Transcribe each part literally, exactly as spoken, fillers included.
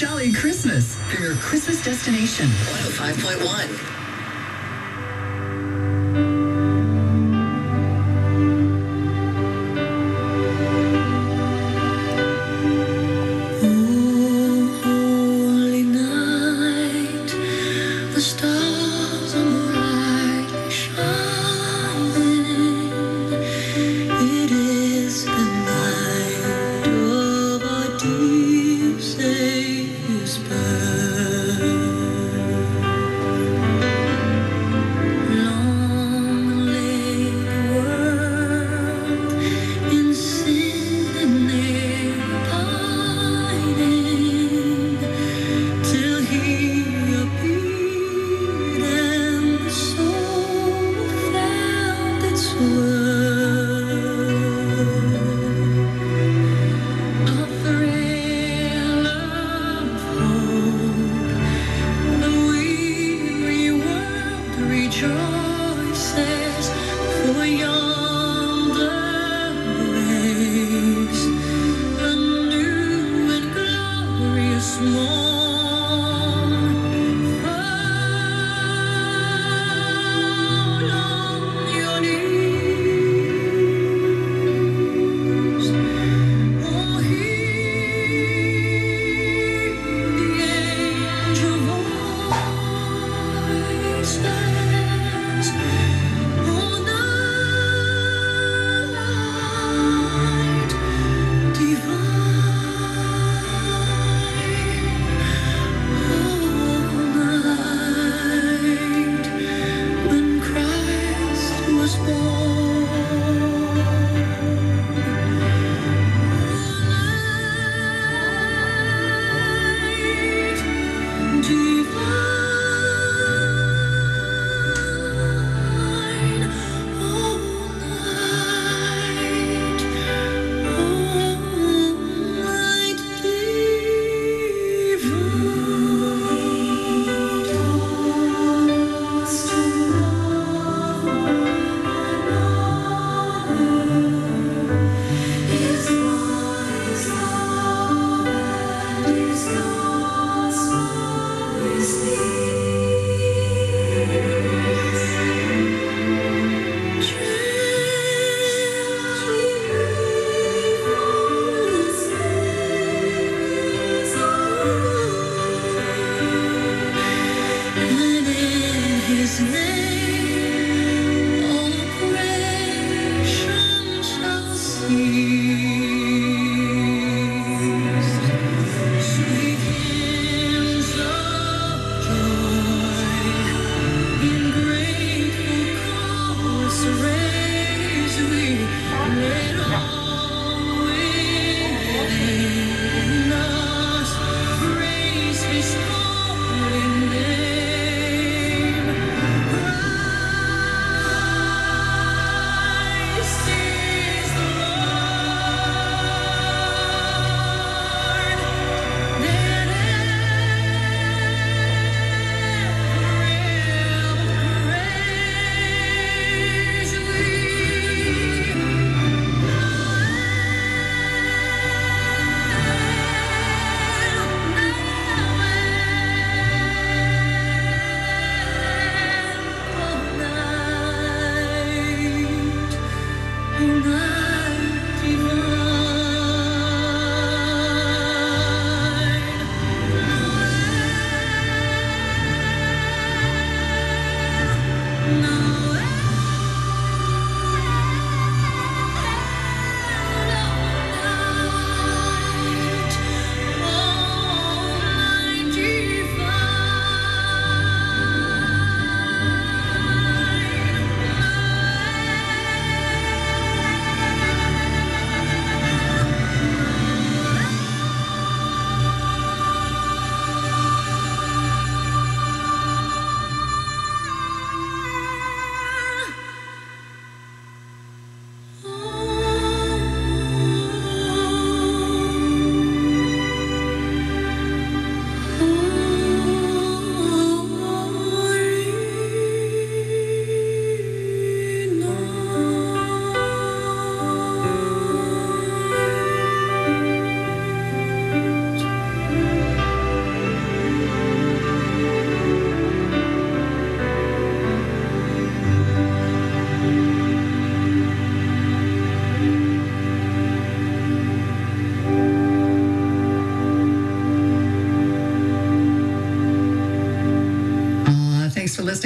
jolly Christmas for your Christmas destination. one oh five point one.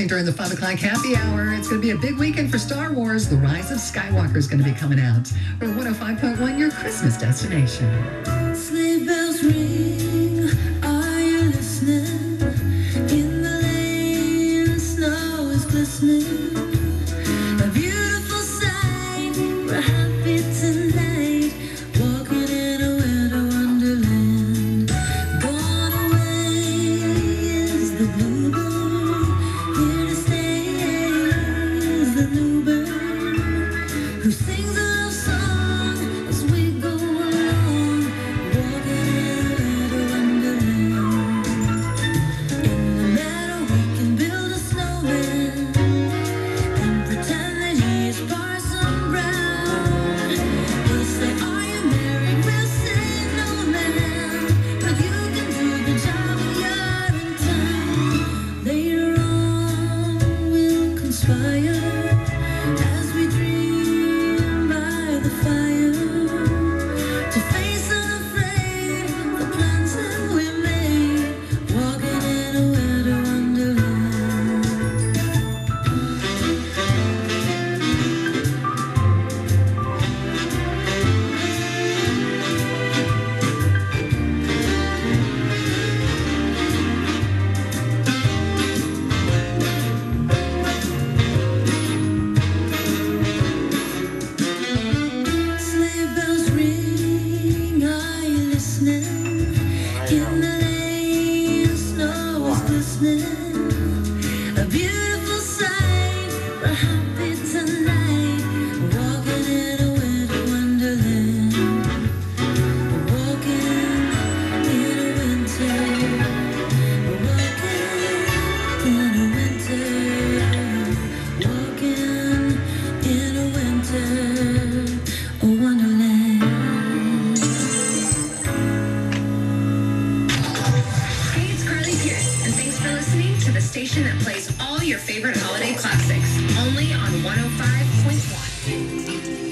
listening during the five o'clock happy hour. It's going to be a big weekend for Star Wars. The Rise of Skywalker is going to be coming out. For one oh five point one, your Christmas destination. Sleigh bells ring, are you listening? In the lane, snow is glistening. A beautiful sight, we're happy tonight, walking in a winter wonderland. Gone away is the bluebird, here to stay is the bluebird, who sings a love song as we go along, walking in a winter wonderland. In the meadow we can build a snowman and pretend that he is Parson Brown. He'll say, are you married? We'll say, no man, but you can do the job when you're in town. Later on we'll conspire as we dream by the fire, to face unafraid the plans that we made, walking in a winter wonderland. Sleigh bells ring, are you listening? In the lane, snow is glistening. A beautiful sight, we're happy tonight, walking in a winter wonderland. Walking in a winter, walking in a winter, walking in a winter wonderland. Hey, it's Carly Pierce, and thanks for listening to the station that plays all your favorite holiday classics, only on one oh five point one.